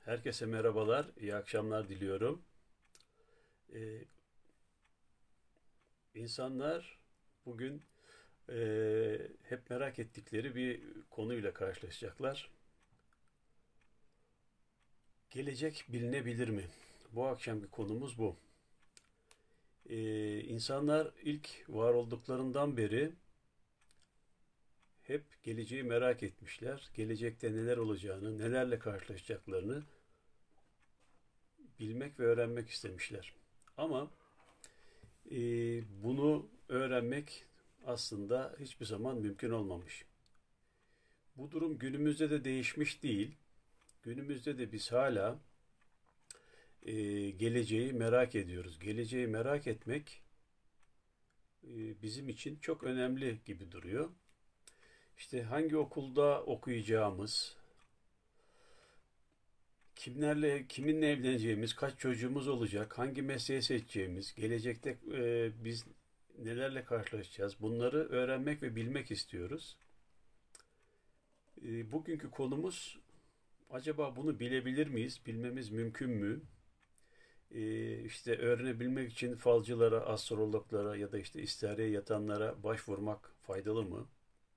Herkese merhabalar, iyi akşamlar diliyorum. Ee, insanlar bugün hep merak ettikleri bir konuyla karşılaşacaklar. Gelecek bilinebilir mi? Bu akşamki konumuz bu. İnsanlar ilk var olduklarından beri hep geleceği merak etmişler. Gelecekte neler olacağını, nelerle karşılaşacaklarını bilmek ve öğrenmek istemişler. Ama bunu öğrenmek aslında hiçbir zaman mümkün olmamış. Bu durum günümüzde de değişmiş değil. Günümüzde de biz hala geleceği merak ediyoruz. Geleceği merak etmek bizim için çok önemli gibi duruyor. İşte hangi okulda okuyacağımız, kiminle evleneceğimiz, kaç çocuğumuz olacak, hangi mesleği seçeceğimiz, gelecekte biz nelerle karşılaşacağız, bunları öğrenmek ve bilmek istiyoruz. Bugünkü konumuz acaba bunu bilebilir miyiz? Bilmemiz mümkün mü? İşte öğrenebilmek için falcılara, astrologlara ya da işte istihareye yatanlara başvurmak faydalı mı?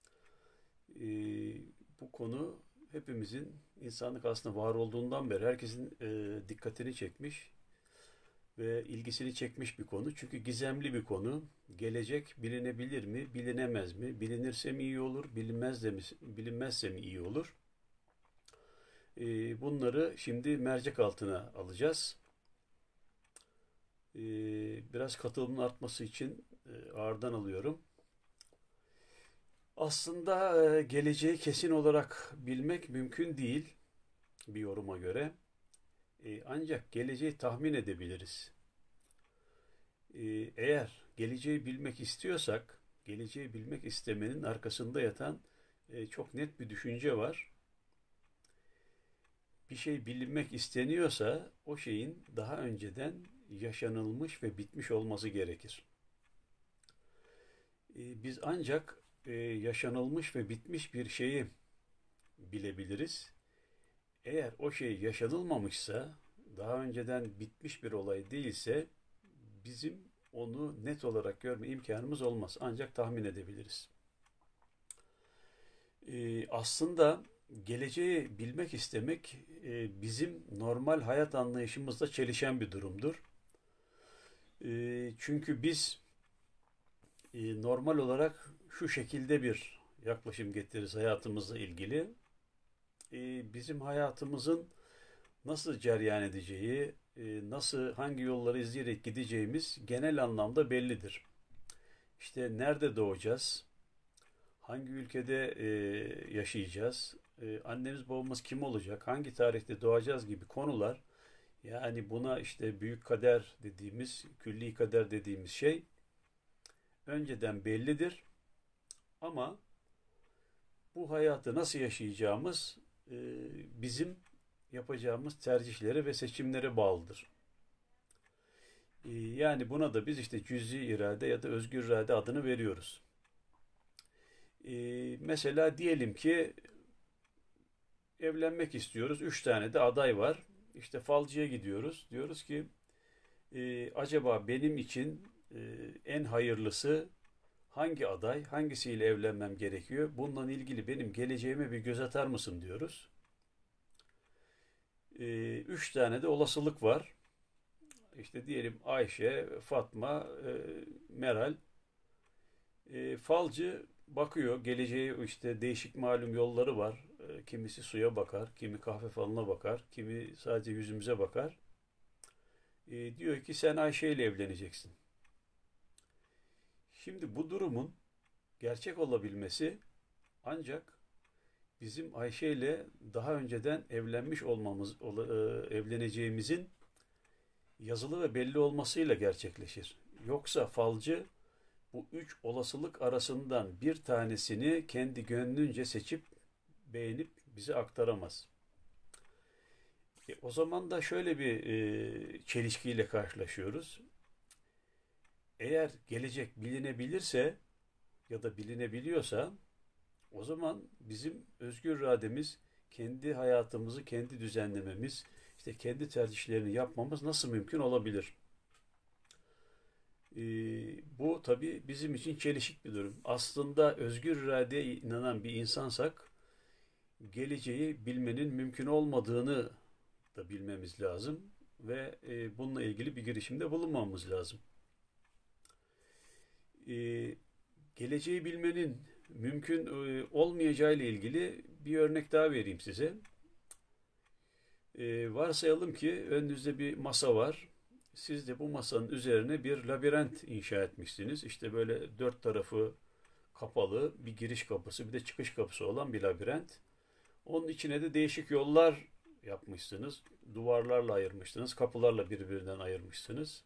Bu konu hepimizin insanlık aslında var olduğundan beri herkesin dikkatini çekmiş ve ilgisini çekmiş bir konu. Çünkü gizemli bir konu. Gelecek bilinebilir mi, bilinemez mi? Bilinirse mi iyi olur, bilinmezse mi iyi olur? Bunları şimdi mercek altına alacağız. Biraz katılımın artması için ağırdan alıyorum. Aslında geleceği kesin olarak bilmek mümkün değil bir yoruma göre. Ancak geleceği tahmin edebiliriz. Eğer geleceği bilmek istiyorsak, geleceği bilmek istemenin arkasında yatan çok net bir düşünce var. Bir şey bilinmek isteniyorsa o şeyin daha önceden yaşanılmış ve bitmiş olması gerekir. Biz ancak yaşanılmış ve bitmiş bir şeyi bilebiliriz. Eğer o şey yaşanılmamışsa, daha önceden bitmiş bir olay değilse, bizim onu net olarak görme imkanımız olmaz. Ancak tahmin edebiliriz. Aslında geleceği bilmek istemek bizim normal hayat anlayışımızla çelişen bir durumdur. Çünkü biz normal olarak şu şekilde bir yaklaşım getiririz hayatımızla ilgili. Bizim hayatımızın nasıl cereyan edeceği, nasıl hangi yolları izleyerek gideceğimiz genel anlamda bellidir. İşte nerede doğacağız, hangi ülkede yaşayacağız, annemiz babamız kim olacak, hangi tarihte doğacağız gibi konular, yani buna işte büyük kader dediğimiz, külli kader dediğimiz şey önceden bellidir. Ama bu hayatı nasıl yaşayacağımız e, bizim yapacağımız tercihlere ve seçimlere bağlıdır. Yani buna da biz işte cüz'i irade ya da özgür irade adını veriyoruz. Mesela diyelim ki evlenmek istiyoruz. Üç tane de aday var. İşte falcıya gidiyoruz. Diyoruz ki acaba benim için en hayırlısı hangi aday, hangisiyle evlenmem gerekiyor? Bununla ilgili benim geleceğime bir göz atar mısın diyoruz. Üç tane de olasılık var. İşte diyelim Ayşe, Fatma, Meral. Falcı bakıyor, geleceğe işte değişik malum yolları var. Kimisi suya bakar, kimi kahve falına bakar, kimi sadece yüzümüze bakar. Diyor ki sen Ayşe ile evleneceksin. Şimdi bu durumun gerçek olabilmesi ancak bizim Ayşe ile daha önceden evleneceğimizin yazılı ve belli olmasıyla gerçekleşir. Yoksa falcı bu üç olasılık arasından bir tanesini kendi gönlünce seçip beğenip bize aktaramaz. O zaman da şöyle bir çelişkiyle karşılaşıyoruz. Eğer gelecek bilinebilirse ya da bilinebiliyorsa o zaman bizim özgür irademiz kendi hayatımızı kendi düzenlememiz, işte kendi tercihlerini yapmamız nasıl mümkün olabilir? Bu tabii bizim için çelişik bir durum. Aslında özgür iradeye inanan bir insansak, geleceği bilmenin mümkün olmadığını da bilmemiz lazım ve bununla ilgili bir girişimde bulunmamız lazım. E, Geleceği bilmenin mümkün olmayacağı ile ilgili bir örnek daha vereyim size. Varsayalım ki önünüzde bir masa var. Siz de bu masanın üzerine bir labirent inşa etmişsiniz. İşte böyle dört tarafı kapalı bir giriş kapısı, bir de çıkış kapısı olan bir labirent. Onun içine de değişik yollar yapmışsınız. Duvarlarla ayırmışsınız, kapılarla birbirinden ayırmışsınız.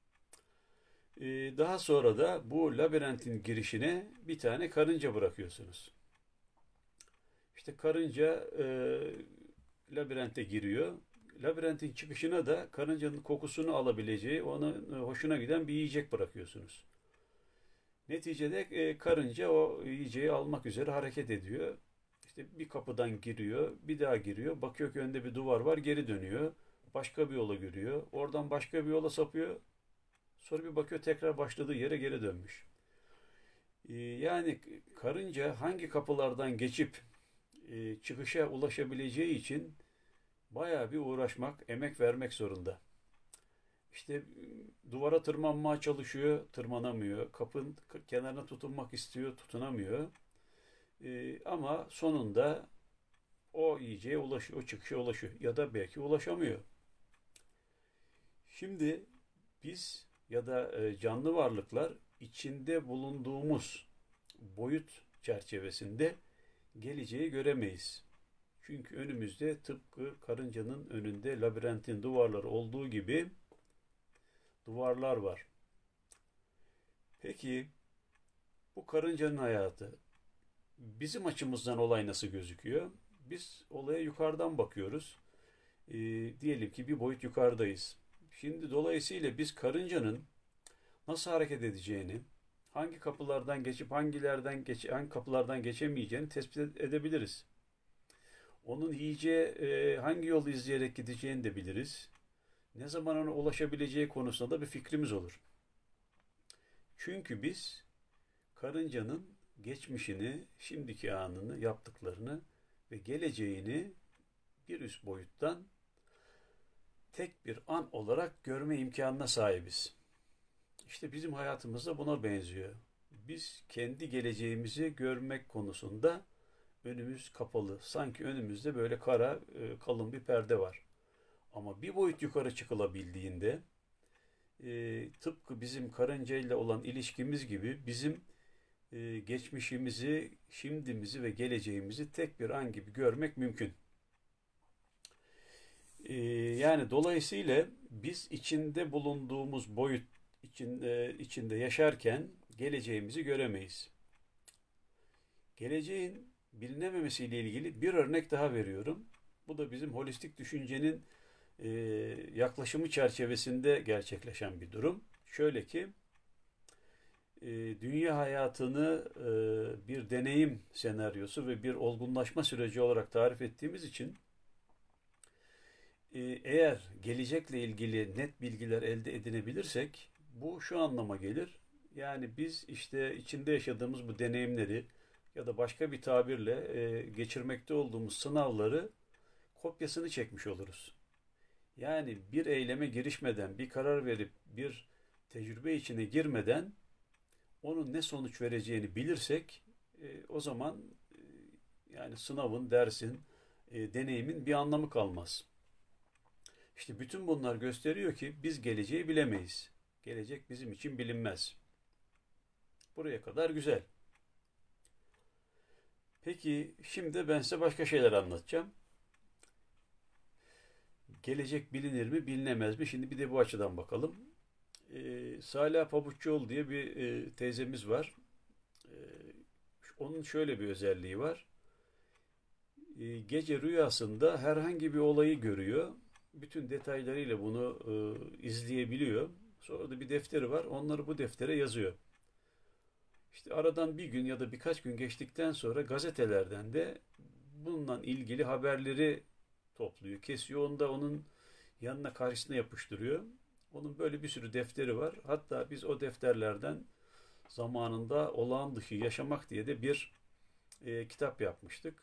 Daha sonra da bu labirentin girişine bir tane karınca bırakıyorsunuz. İşte karınca labirente giriyor. Labirentin çıkışına da karıncanın kokusunu alabileceği, ona hoşuna giden bir yiyecek bırakıyorsunuz. Neticede karınca o yiyeceği almak üzere hareket ediyor. İşte bir kapıdan giriyor, bir daha giriyor. Bakıyor ki önünde bir duvar var, geri dönüyor. Başka bir yola giriyor. Oradan başka bir yola sapıyor. Sonra bir bakıyor tekrar başladığı yere geri dönmüş. Yani karınca hangi kapılardan geçip çıkışa ulaşabileceği için bayağı bir uğraşmak, emek vermek zorunda. İşte duvara tırmanmaya çalışıyor, tırmanamıyor. Kapının kenarına tutunmak istiyor, tutunamıyor. Ama sonunda o yiyeceğe ulaşıyor, o çıkışa ulaşıyor. Ya da belki ulaşamıyor. Şimdi biz ya da canlı varlıklar içinde bulunduğumuz boyut çerçevesinde geleceği göremeyiz. Çünkü önümüzde tıpkı karıncanın önünde labirentin duvarları olduğu gibi duvarlar var. Peki bu karıncanın hayatı bizim açımızdan olay nasıl gözüküyor? Biz olaya yukarıdan bakıyoruz. Diyelim ki bir boyut yukarıdayız. Şimdi dolayısıyla biz karıncanın nasıl hareket edeceğini, hangi kapılardan geçip hangi kapılardan geçemeyeceğini tespit edebiliriz. Onun yiyeceği hangi yolu izleyerek gideceğini de biliriz. Ne zaman ona ulaşabileceği konusunda da bir fikrimiz olur. Çünkü biz karıncanın geçmişini, şimdiki anını, yaptıklarını ve geleceğini bir üst boyuttan tek bir an olarak görme imkanına sahibiz. İşte bizim hayatımız da buna benziyor. Biz kendi geleceğimizi görmek konusunda önümüz kapalı. Sanki önümüzde böyle kara, kalın bir perde var. Ama bir boyut yukarı çıkılabildiğinde tıpkı bizim karıncayla olan ilişkimiz gibi bizim geçmişimizi, şimdimizi ve geleceğimizi tek bir an gibi görmek mümkün. Yani dolayısıyla biz içinde bulunduğumuz boyut içinde yaşarken geleceğimizi göremeyiz. Geleceğin bilinememesiyle ilgili bir örnek daha veriyorum. Bu da bizim holistik düşüncenin yaklaşımı çerçevesinde gerçekleşen bir durum. Şöyle ki, dünya hayatını bir deneyim senaryosu ve bir olgunlaşma süreci olarak tarif ettiğimiz için eğer gelecekle ilgili net bilgiler elde edinebilirsek bu şu anlama gelir. Yani biz işte içinde yaşadığımız bu deneyimleri ya da başka bir tabirle geçirmekte olduğumuz sınavları kopyasını çekmiş oluruz. Yani bir eyleme girişmeden, bir karar verip bir tecrübe içine girmeden onun ne sonuç vereceğini bilirsek o zaman yani sınavın, dersin, deneyimin bir anlamı kalmaz. İşte bütün bunlar gösteriyor ki biz geleceği bilemeyiz. Gelecek bizim için bilinmez. Buraya kadar güzel. Peki şimdi ben size başka şeyler anlatacağım. Gelecek bilinir mi, bilinemez mi? Şimdi bir de bu açıdan bakalım. Salih Pabuççuoğlu diye bir teyzemiz var. Onun şöyle bir özelliği var. Gece rüyasında herhangi bir olayı görüyor. Bütün detaylarıyla bunu izleyebiliyor. Sonra da bir defteri var. Onları bu deftere yazıyor. İşte aradan bir gün ya da birkaç gün geçtikten sonra gazetelerden de bununla ilgili haberleri topluyor, kesiyor. Onu da onun yanına karşısına yapıştırıyor. Onun böyle bir sürü defteri var. Hatta biz o defterlerden zamanında Olağan Dışı Yaşamak diye de bir kitap yapmıştık.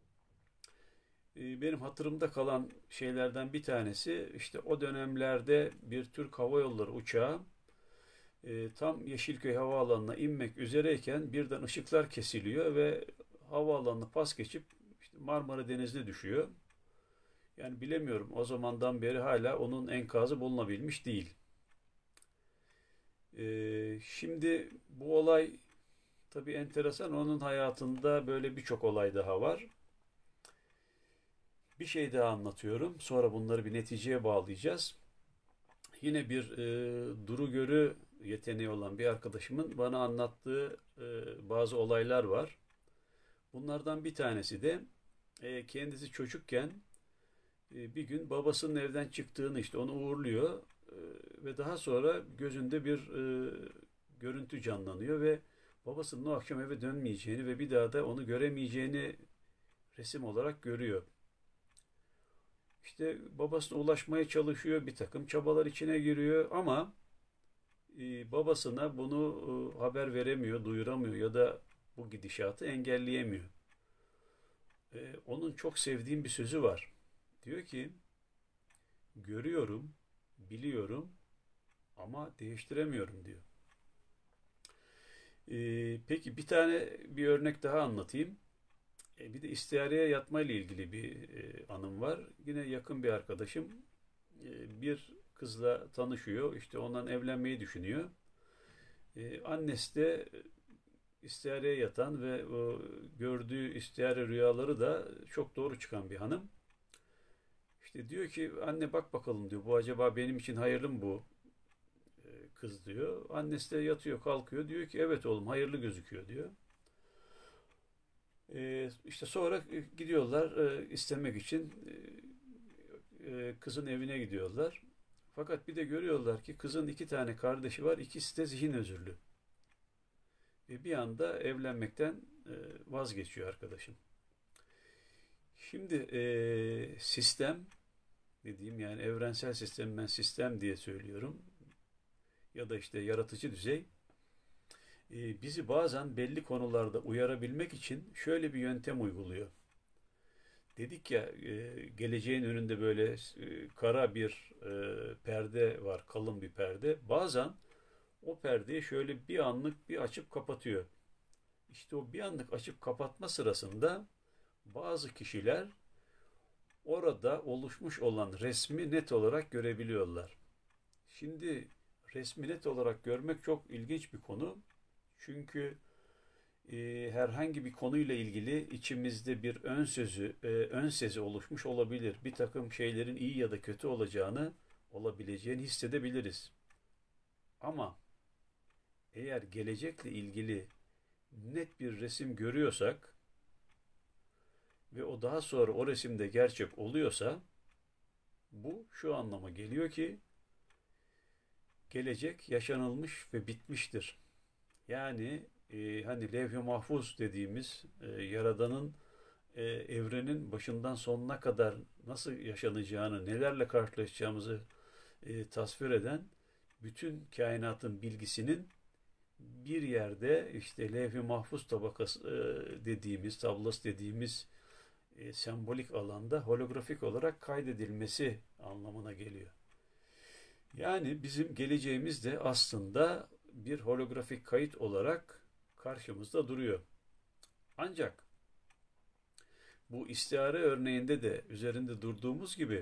Benim hatırımda kalan şeylerden bir tanesi işte o dönemlerde bir Türk Hava Yolları uçağı tam Yeşilköy Havaalanı'na inmek üzereyken birden ışıklar kesiliyor ve havaalanını pas geçip işte Marmara Denizi'ne düşüyor. Yani bilemiyorum, o zamandan beri hala onun enkazı bulunabilmiş değil. Şimdi bu olay tabii enteresan. Onun hayatında böyle birçok olay daha var. Bir şey daha anlatıyorum. Sonra bunları bir neticeye bağlayacağız. Yine bir duru görü yeteneği olan bir arkadaşımın bana anlattığı bazı olaylar var. Bunlardan bir tanesi de kendisi çocukken bir gün babasının evden çıktığını, işte onu uğurluyor ve daha sonra gözünde bir görüntü canlanıyor ve babasının o akşam eve dönmeyeceğini ve bir daha da onu göremeyeceğini resim olarak görüyor. İşte babasına ulaşmaya çalışıyor, bir takım çabalar içine giriyor ama babasına bunu haber veremiyor, duyuramıyor ya da bu gidişatı engelleyemiyor. Onun çok sevdiğim bir sözü var. Diyor ki, görüyorum, biliyorum ama değiştiremiyorum diyor. Peki bir örnek daha anlatayım. Bir de istihareye yatma ile ilgili bir anım var. Yine yakın bir arkadaşım bir kızla tanışıyor. İşte ondan evlenmeyi düşünüyor. Annesi de istihareye yatan ve o gördüğü istihare rüyaları da çok doğru çıkan bir hanım. İşte diyor ki, anne bak bakalım diyor. Bu acaba benim için hayırlı mı bu kız diyor. Annesi de yatıyor kalkıyor. Diyor ki evet oğlum, hayırlı gözüküyor diyor. İşte sonra gidiyorlar istemek için kızın evine gidiyorlar. Fakat bir de görüyorlar ki kızın iki tane kardeşi var. İkisi de zihin özürlü. Bir anda evlenmekten vazgeçiyor arkadaşım. Şimdi sistem dediğim, yani evrensel sistem, ben sistem diye söylüyorum. Ya da işte yaratıcı düzey bizi bazen belli konularda uyarabilmek için şöyle bir yöntem uyguluyor. Dedik ya, geleceğin önünde böyle kara bir perde var, kalın bir perde. Bazen o perdeyi şöyle bir anlık bir açıp kapatıyor. İşte o bir anlık açıp kapatma sırasında bazı kişiler orada oluşmuş olan resmi net olarak görebiliyorlar. Şimdi resmi net olarak görmek çok ilginç bir konu. Çünkü herhangi bir konuyla ilgili içimizde bir ön sezi oluşmuş olabilir. Bir takım şeylerin iyi ya da kötü olabileceğini hissedebiliriz. Ama eğer gelecekle ilgili net bir resim görüyorsak ve o daha sonra o resimde gerçek oluyorsa, bu şu anlama geliyor ki gelecek yaşanılmış ve bitmiştir. Yani hani levh-i mahfuz dediğimiz Yaradan'ın evrenin başından sonuna kadar nasıl yaşanacağını, nelerle karşılaşacağımızı tasvir eden bütün kainatın bilgisinin bir yerde işte levh-i mahfuz tabakası dediğimiz, tablosu dediğimiz sembolik alanda holografik olarak kaydedilmesi anlamına geliyor. Yani bizim geleceğimiz de aslında bir holografik kayıt olarak karşımızda duruyor. Ancak bu istihare örneğinde de üzerinde durduğumuz gibi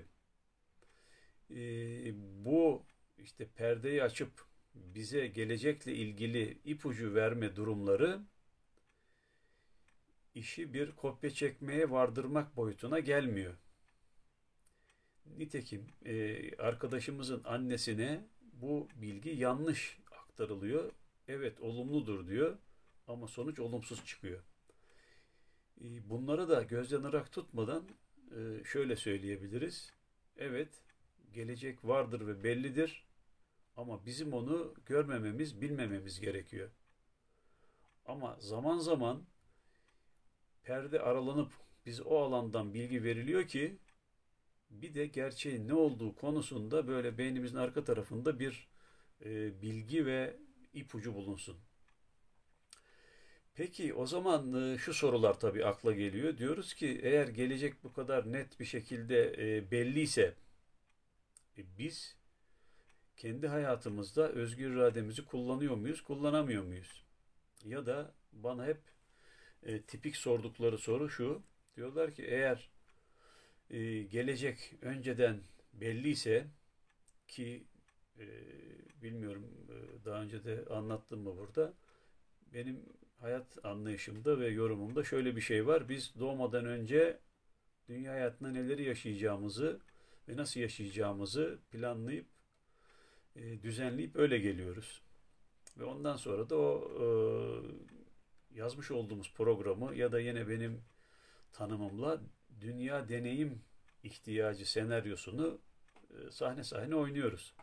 bu işte perdeyi açıp bize gelecekle ilgili ipucu verme durumları işi bir kopya çekmeye vardırmak boyutuna gelmiyor. Nitekim arkadaşımızın annesine bu bilgi yanlış aktarılıyor. Evet olumludur diyor ama sonuç olumsuz çıkıyor. Bunları da gözden ırak tutmadan şöyle söyleyebiliriz. Evet, gelecek vardır ve bellidir ama bizim onu görmememiz, bilmememiz gerekiyor. Ama zaman zaman perde aralanıp Biz o alandan bilgi veriliyor ki bir de gerçeğin ne olduğu konusunda böyle beynimizin arka tarafında bir bilgi ve ipucu bulunsun. Peki o zaman şu sorular tabii akla geliyor. Diyoruz ki eğer gelecek bu kadar net bir şekilde belliyse biz kendi hayatımızda özgür irademizi kullanıyor muyuz, kullanamıyor muyuz? Ya da bana hep tipik sordukları soru şu. Diyorlar ki eğer gelecek önceden belliyse ki e, bilmiyorum daha önce de anlattım mı burada. Benim hayat anlayışımda ve yorumumda şöyle bir şey var. Biz doğmadan önce dünya hayatında neleri yaşayacağımızı ve nasıl yaşayacağımızı planlayıp düzenleyip öyle geliyoruz. Ve ondan sonra da o yazmış olduğumuz programı ya da yine benim tanımımla dünya deneyim ihtiyacı senaryosunu sahne sahne oynuyoruz.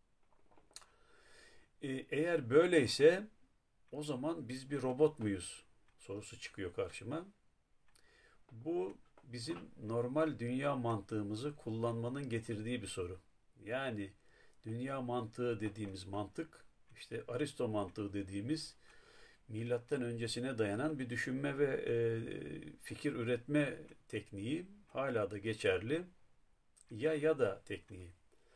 Eğer böyleyse o zaman biz bir robot muyuz sorusu çıkıyor karşıma. Bu bizim normal dünya mantığımızı kullanmanın getirdiği bir soru. Yani dünya mantığı dediğimiz mantık, işte Aristo mantığı dediğimiz milattan öncesine dayanan bir düşünme ve fikir üretme tekniği hala da geçerli. Ya da tekniği.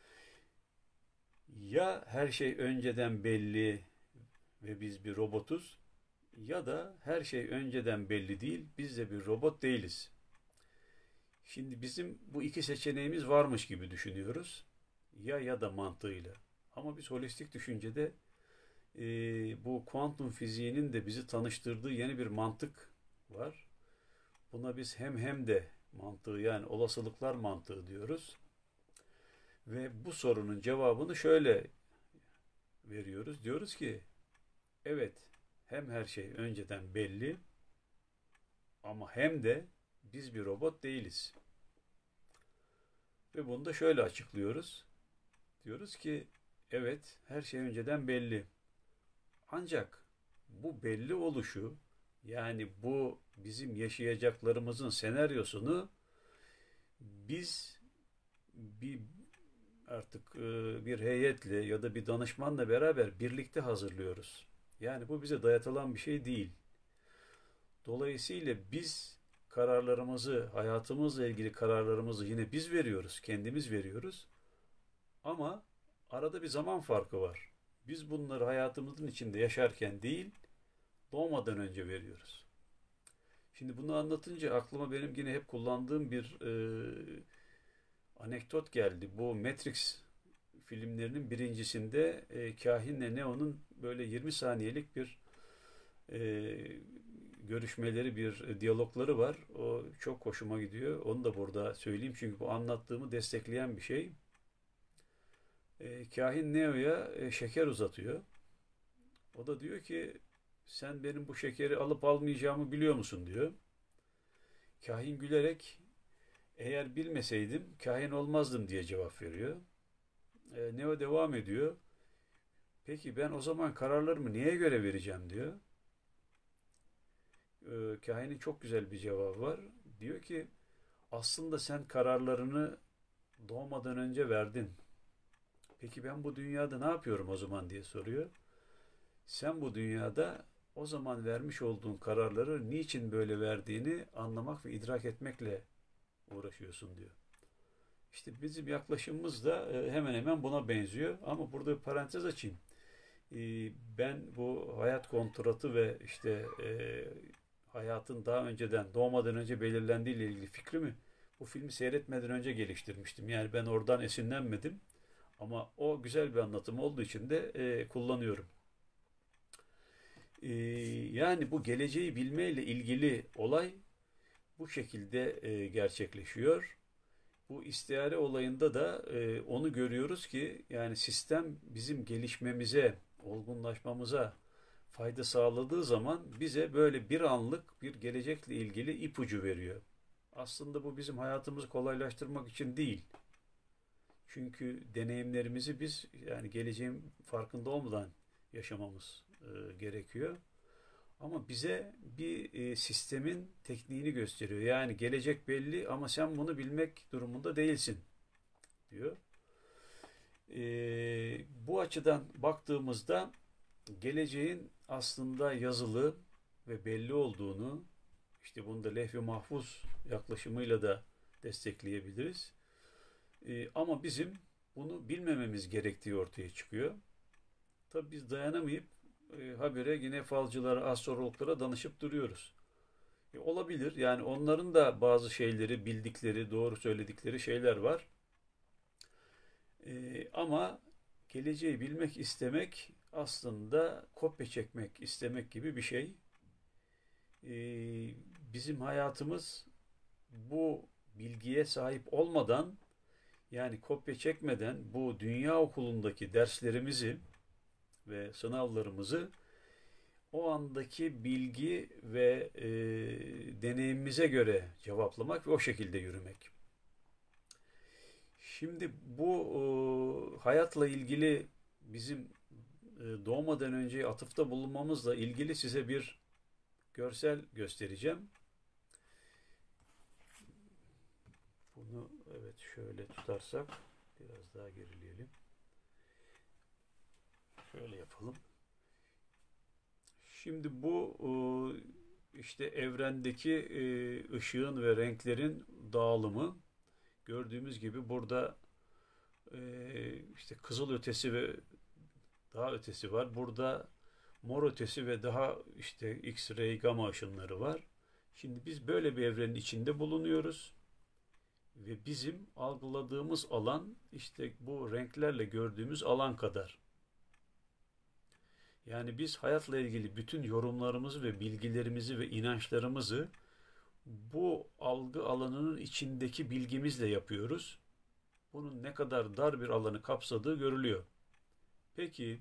Ya her şey önceden belli ve biz bir robotuz ya da her şey önceden belli değil, biz de bir robot değiliz. Şimdi bizim bu iki seçeneğimiz varmış gibi düşünüyoruz. Ya da mantığıyla. Ama biz holistik düşüncede bu kuantum fiziğinin de bizi tanıştırdığı yeni bir mantık var. Buna biz hem de mantığı yani olasılıklar mantığı diyoruz. Ve bu sorunun cevabını şöyle veriyoruz. Diyoruz ki evet hem her şey önceden belli ama hem de biz bir robot değiliz. Ve bunu da şöyle açıklıyoruz. Diyoruz ki evet her şey önceden belli. Ancak bu belli oluşu yani bu bizim yaşayacaklarımızın senaryosunu biz bir artık bir heyetle ya da bir danışmanla beraber birlikte hazırlıyoruz. Yani bu bize dayatılan bir şey değil. Dolayısıyla biz kararlarımızı, hayatımızla ilgili kararlarımızı yine biz veriyoruz, kendimiz veriyoruz. Ama arada bir zaman farkı var. Biz bunları hayatımızın içinde yaşarken değil, doğmadan önce veriyoruz. Şimdi bunu anlatınca aklıma benim yine hep kullandığım bir anekdot geldi. Bu Matrix filmlerinin birincisinde kahinle Neo'nun böyle 20 saniyelik bir e, görüşmeleri, bir diyalogları var. O çok hoşuma gidiyor. Onu da burada söyleyeyim çünkü bu anlattığımı destekleyen bir şey. Kahin Neo'ya şeker uzatıyor. O da diyor ki sen benim bu şekeri alıp almayacağımı biliyor musun diyor. Kahin gülerek eğer bilmeseydim kahin olmazdım diye cevap veriyor. Neo devam ediyor. Peki ben o zaman kararlarımı neye göre vereceğim diyor. Kahinin çok güzel bir cevabı var. Diyor ki aslında sen kararlarını doğmadan önce verdin. Peki ben bu dünyada ne yapıyorum o zaman diye soruyor. Sen bu dünyada o zaman vermiş olduğun kararları niçin böyle verdiğini anlamak ve idrak etmekle uğraşıyorsun diyor. İşte bizim yaklaşımımız da hemen hemen buna benziyor. Ama burada bir parantez açayım. Ben bu hayat kontratı ve işte hayatın daha önceden doğmadan önce belirlendiği ile ilgili fikrimi bu filmi seyretmeden önce geliştirmiştim. Yani ben oradan esinlenmedim. Ama o güzel bir anlatım olduğu için de kullanıyorum. Yani bu geleceği bilmeyle ilgili olay bu şekilde gerçekleşiyor. Bu istihare olayında da onu görüyoruz ki yani sistem bizim gelişmemize, olgunlaşmamıza fayda sağladığı zaman bize böyle bir anlık bir gelecekle ilgili ipucu veriyor. Aslında bu bizim hayatımızı kolaylaştırmak için değil. Çünkü deneyimlerimizi biz yani geleceğin farkında olmadan yaşamamız gerekiyor. Ama bize bir sistemin tekniğini gösteriyor. Yani gelecek belli ama sen bunu bilmek durumunda değilsin diyor. Bu açıdan baktığımızda geleceğin aslında yazılı ve belli olduğunu, işte bunu da levh-i mahfuz yaklaşımıyla da destekleyebiliriz. Ama bizim bunu bilmememiz gerektiği ortaya çıkıyor. Tabii biz dayanamayıp habire yine falcılara, astrologlara danışıp duruyoruz. Olabilir. Yani onların da bazı şeyleri bildikleri, doğru söyledikleri şeyler var. Ama geleceği bilmek istemek aslında kopya çekmek istemek gibi bir şey. Bizim hayatımız bu bilgiye sahip olmadan, yani kopya çekmeden bu dünya okulundaki derslerimizi ve sınavlarımızı o andaki bilgi ve deneyimimize göre cevaplamak ve o şekilde yürümek. Şimdi bu hayatla ilgili bizim doğmadan önce atıfta bulunmamızla ilgili size bir görsel göstereceğim. Bunu evet şöyle tutarsak biraz daha gerileyelim. Şöyle yapalım. Şimdi bu işte evrendeki ışığın ve renklerin dağılımı. Gördüğümüz gibi burada işte kızıl ötesi ve daha ötesi var. Burada mor ötesi ve daha işte X-ray, gamma ışınları var. Şimdi biz böyle bir evrenin içinde bulunuyoruz. Ve bizim algıladığımız alan işte bu renklerle gördüğümüz alan kadar. Yani biz hayatla ilgili bütün yorumlarımızı ve bilgilerimizi ve inançlarımızı bu algı alanının içindeki bilgimizle yapıyoruz. Bunun ne kadar dar bir alanı kapsadığı görülüyor. Peki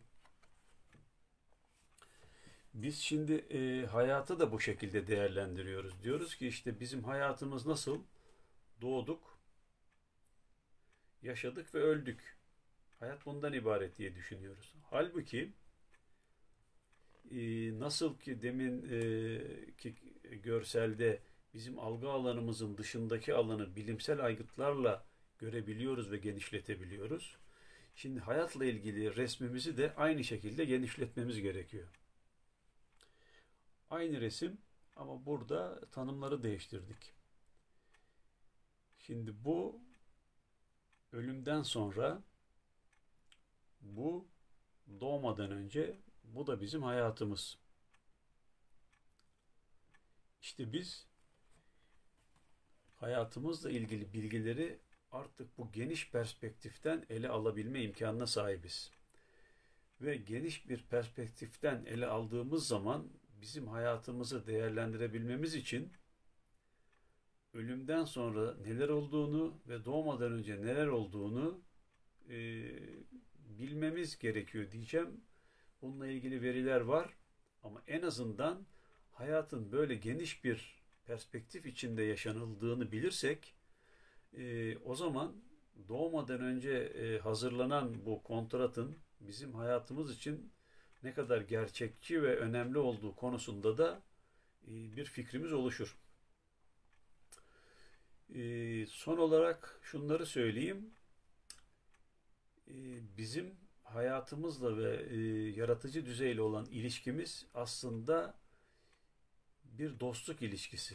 biz şimdi hayatı da bu şekilde değerlendiriyoruz. Diyoruz ki işte bizim hayatımız nasıl? Doğduk, yaşadık ve öldük. Hayat bundan ibaret diye düşünüyoruz. Halbuki nasıl ki demin ki görselde bizim algı alanımızın dışındaki alanı bilimsel aygıtlarla görebiliyoruz ve genişletebiliyoruz. Şimdi hayatla ilgili resmimizi de aynı şekilde genişletmemiz gerekiyor. Aynı resim ama burada tanımları değiştirdik. Şimdi bu ölümden sonra, bu doğmadan önce, bu da bizim hayatımız. İşte biz hayatımızla ilgili bilgileri artık bu geniş perspektiften ele alabilme imkanına sahibiz. Ve geniş bir perspektiften ele aldığımız zaman bizim hayatımızı değerlendirebilmemiz için ölümden sonra neler olduğunu ve doğmadan önce neler olduğunu bilmemiz gerekiyor diyeceğim. Bununla ilgili veriler var ama en azından hayatın böyle geniş bir perspektif içinde yaşanıldığını bilirsek o zaman doğmadan önce hazırlanan bu kontratın bizim hayatımız için ne kadar gerçekçi ve önemli olduğu konusunda da bir fikrimiz oluşur. Son olarak şunları söyleyeyim. Bizim hayatımızla ve yaratıcı düzeyle olan ilişkimiz aslında bir dostluk ilişkisi.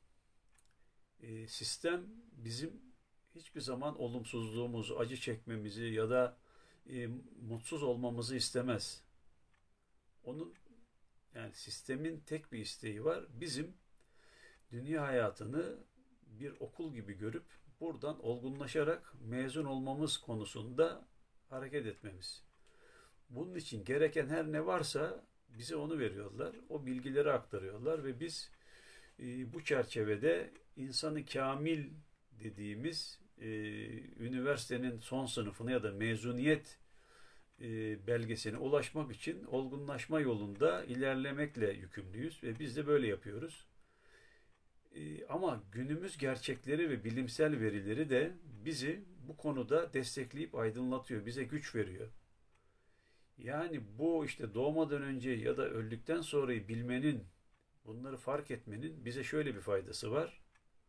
Sistem bizim hiçbir zaman olumsuzluğumuzu, acı çekmemizi ya da mutsuz olmamızı istemez. Onun yani sistemin tek bir isteği var. Bizim dünya hayatını bir okul gibi görüp buradan olgunlaşarak mezun olmamız konusunda hareket etmemiz. Bunun için gereken her ne varsa bize onu veriyorlar. O bilgileri aktarıyorlar ve biz bu çerçevede insanı kamil dediğimiz üniversitenin son sınıfına ya da mezuniyet belgesine ulaşmak için olgunlaşma yolunda ilerlemekle yükümlüyüz ve biz de böyle yapıyoruz. Ama günümüz gerçekleri ve bilimsel verileri de bizi bu konuda destekleyip aydınlatıyor, bize güç veriyor. Yani bu işte doğmadan önce ya da öldükten sonrayı bilmenin, bunları fark etmenin bize şöyle bir faydası var.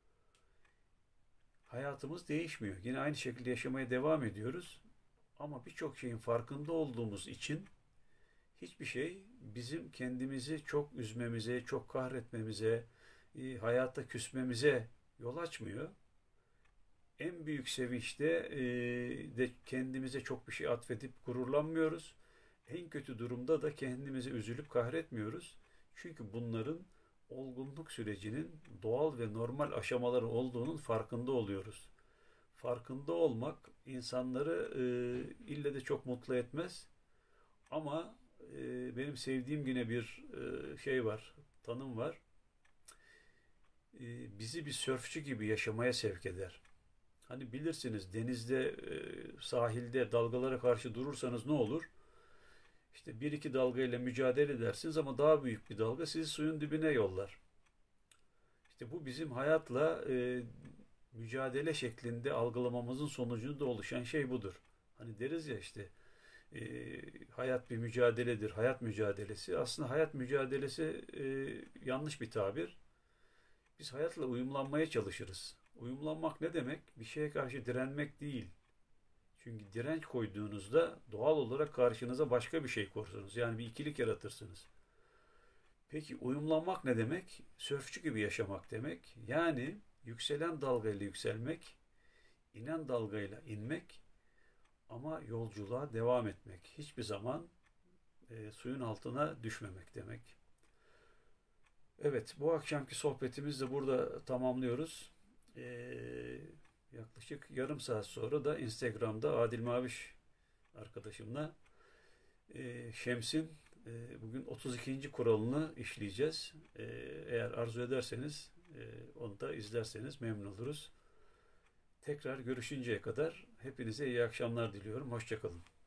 Hayatımız değişmiyor. Yine aynı şekilde yaşamaya devam ediyoruz. Ama birçok şeyin farkında olduğumuz için hiçbir şey bizim kendimizi çok üzmemize, çok kahretmemize, hayata küsmemize yol açmıyor. En büyük sevinçte de kendimize çok bir şey atfedip gururlanmıyoruz. En kötü durumda da kendimizi üzülüp kahretmiyoruz. Çünkü bunların olgunluk sürecinin doğal ve normal aşamaları olduğunun farkında oluyoruz. Farkında olmak insanları ille de çok mutlu etmez. Ama benim sevdiğim yine bir şey var, tanım var. Bizi bir sörfçü gibi yaşamaya sevk eder. Hani bilirsiniz denizde, sahilde dalgalara karşı durursanız ne olur? İşte bir iki dalgayla mücadele edersiniz ama daha büyük bir dalga sizi suyun dibine yollar. İşte bu bizim hayatla mücadele şeklinde algılamamızın sonucunda oluşan şey budur. Hani deriz ya işte e, hayat bir mücadeledir, hayat mücadelesi. Aslında hayat mücadelesi yanlış bir tabir. Biz hayatla uyumlanmaya çalışırız. Uyumlanmak ne demek? Bir şeye karşı direnmek değil. Çünkü direnç koyduğunuzda doğal olarak karşınıza başka bir şey korsunuz. Yani bir ikilik yaratırsınız. Peki uyumlanmak ne demek? Sörfçü gibi yaşamak demek. Yani yükselen dalgayla yükselmek, inen dalgayla inmek ama yolculuğa devam etmek. Hiçbir zaman suyun altına düşmemek demek. Evet, bu akşamki sohbetimizi de burada tamamlıyoruz. Yaklaşık yarım saat sonra da Instagram'da Adil Maviş arkadaşımla Şems'in bugün 32. kuralını işleyeceğiz. Eğer arzu ederseniz onu da izlerseniz memnun oluruz. Tekrar görüşünceye kadar hepinize iyi akşamlar diliyorum. Hoşça kalın.